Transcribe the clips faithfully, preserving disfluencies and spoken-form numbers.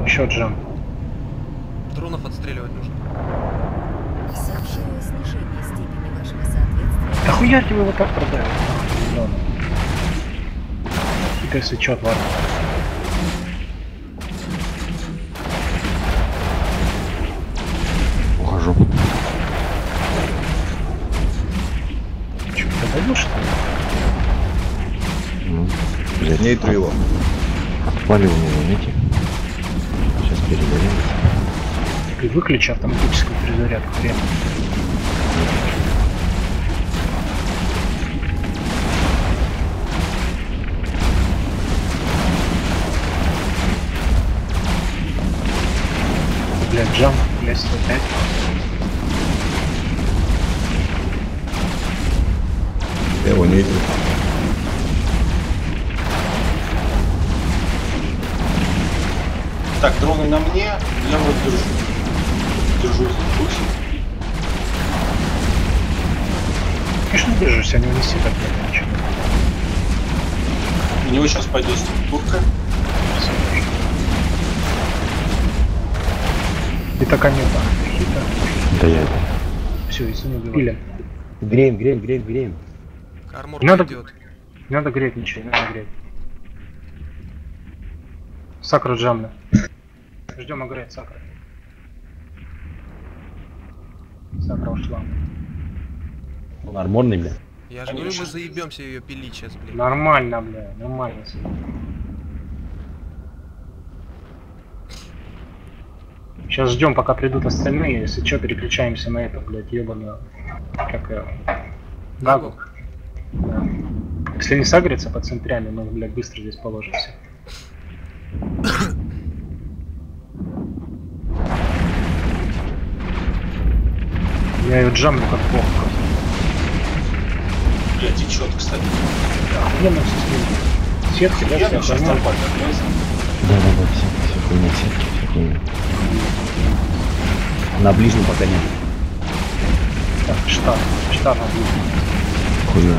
Еще джам. Дронов отстреливать нужно. Сообщаю о снижении степени вашего соответствия. Да хуярьте вы его так продали. И если чё, тварь. Ухожу. Чё, ты дойдёшь, что ли? Ну, блядь, Нейтру его. отпалил его, видите? Сейчас передаем. Ты выключи автоматическую перезарядку, хрен. Блядь, джамп, блядь, сто пять. Я его нейтру. Так, дроны на мне, я вот держу. Держусь в курсе. Конечно, держусь, а не унеси так нет ничего. У него сейчас пойдет структурка. И так они так, хитро. Да я. Все, если не убивали. Греем, греем, греем, греем. Армор Надо- идет. Не надо греть ничего, не надо греть. Сакру джамна. Ждем огреть Сакра. Сакра ушла. Он арморный, бля. Я же говорю, мы заебемся ее пилить сейчас, блин. Нормально, бля, нормально. Сейчас ждем, пока придут остальные. Если что, переключаемся на это, блядь, ебаную. Как ее? Гагу. Да. Если не сагрится по центрями, мы, блядь, быстро здесь положимся. Я ее джамну как бог просто. Бля, течет, кстати. Охуенно все с ним. Сетки, да, Я все сейчас остальное. там поднялся. Да, да, да, все, все хуйня, все, все хуйня. На ближнем пока нет. Так, штат. Штат на ближнем. Хуя.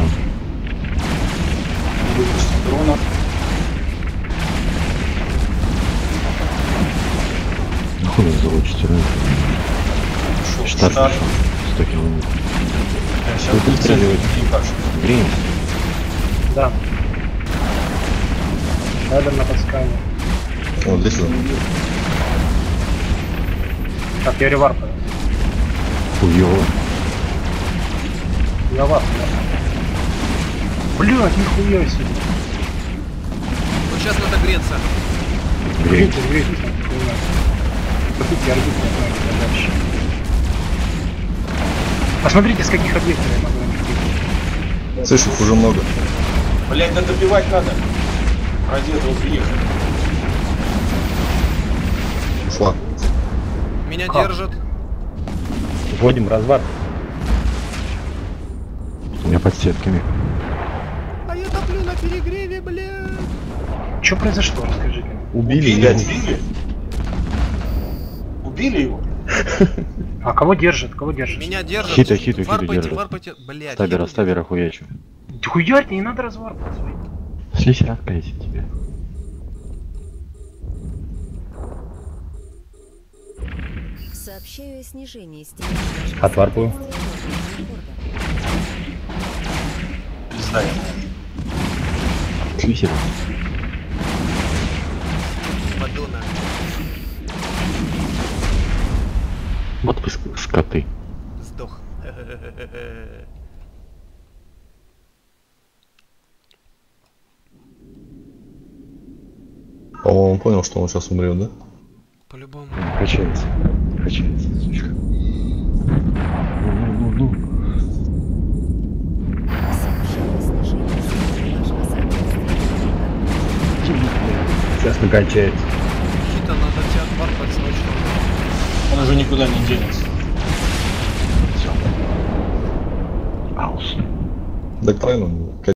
Выпустим дронов. Хуя залучите, да? Шел Штат штат. пошел. сто километров. Я сейчас Вы выстреливаете. Греем. Да. Рядом на подскане. Вот здесь он. Так, я реварпаю. Хуёво. Я варпаю. Блядь, нихуя себе. Вот сейчас надо греться. Греем. Грейтесь, грейтесь, там хуйня. Попытки орбит не знаю, дальше. Посмотрите, с каких объектов я могу на них бить. Слышь, их уже много. Блять, да добивать надо. Ради этого приехали. Ушла. Меня Как? держат. Вводим развар. Я под сетками. А я топлю на перегреве, блядь. Что произошло, расскажите. Убили, Убили, блядь. убили. Убили его. А кого держит? Кого держит? Меня держат. Хита, хита, хита Варпайте, держат. варпайте. Блядь. Стабера, я- стабера хуячу. Да хуярьте, не надо разварпать. Слизь ракка, если тебе. Сообщаю о снижении степени вашего Отварпаю. соответствия. Пизда ему. Слизь его. Мадонна. Вот вы ск- скоты. Сдох. По-моему, он понял, что он сейчас умрет, да? По-любому. Не качается. Не качается, сучка. Ну-ну-ну-ну. Сообщаю о снижении степени вашего соответствия. Сейчас накачается. Хита, надо тебя отварпать срочно. Он уже никуда не денется. Аус. Так правильно.